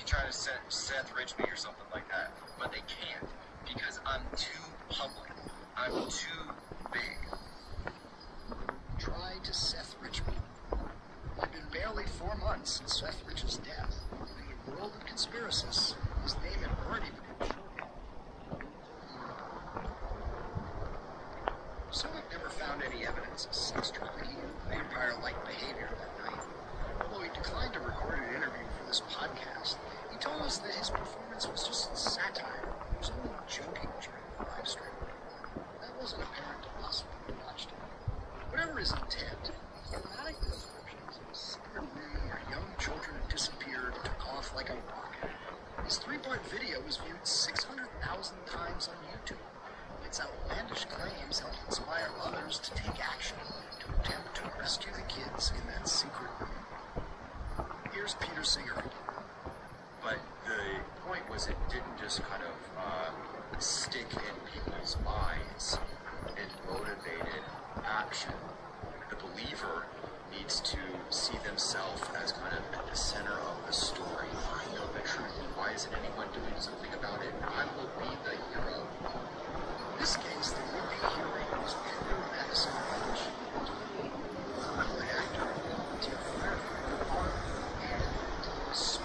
try to Seth Rich me or something like that, but they can't because I'm too public. I'm too big. Try to Seth Rich me. It's been barely 4 months since Seth Rich's death. In the world of conspiracists, his name had already been shown. So we've never found any evidence of sex trafficking or vampire-like behavior that night. Although he declined to record an interview for this podcast, he told us that his performance was just satire. He was only joking during the live stream. That wasn't apparent to us when we watched it. Whatever his intent, dramatic descriptions of a secret room where young children had disappeared and took off like a rocket. His 3-part video was viewed 600,000 times on YouTube. Its outlandish claims helped inspire others to take action to attempt to rescue the kids in that secret room. Here's Peter Singer. But the point was it didn't just kind of stick in people's minds. It motivated action. The believer needs to see themselves as kind of at the center of the story. I know the truth. Why isn't anyone doing something about it? I will be the hero. In this case, the would-be hero was Andrew Madison Welch, the actor, volunteer firefighter, art, and soul.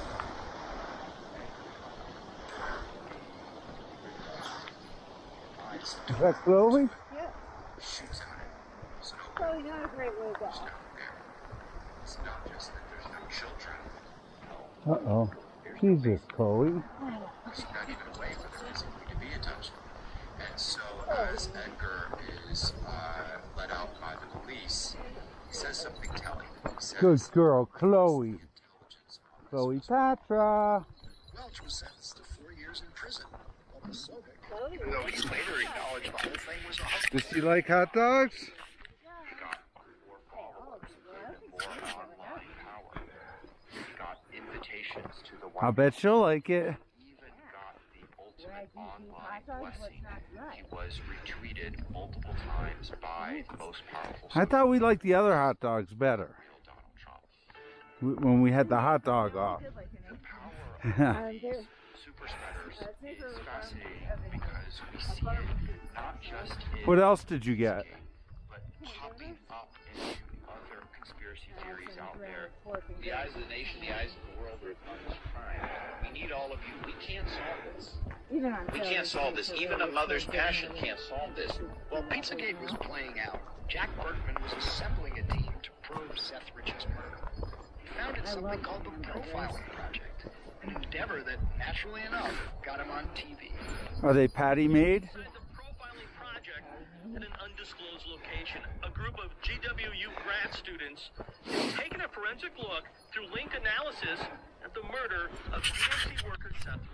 Is that Chloe? Yeah. Shoes on it. So Probably not a great way to go. it's not just that there's no children. Uh-oh. Jesus, Chloe. There's not even a way for there physically to be attention. And so as Edgar is let out by the police, he says something telling. He says, Good girl, Chloe. intelligence on Chloe Patra. Welch was sentenced to 4 years in prison. While Posobiec, Even though he later acknowledged the whole thing was a hoax. Does she like hot dogs? got more followers and more online power. He got invitations to the I White bet she'll like it. House. Even got the ultimate online blessing. He was retweeted multiple times by the most powerful I thought we liked the other hot dogs better real Donald Trump. when we had the hot dog off. The power of these super spreaders is fascinating because we see it not just in What else did you get? but popping up into other conspiracy theories out there. The eyes of the nation, the eyes of the world are upon this crime. We need all of you. We can't solve this. We can't solve this. Even a mother's passion can't solve this. While Pizzagate was playing out, Jack Berkman was assembling a team to probe Seth Rich's murder. He founded something called the Profiling Project, an endeavor that, naturally enough, got him on TV. Are they patty made? The profiling project at an undisclosed location. A group of GWU grad students has taken a forensic look through link analysis at the murder of GMC worker Seth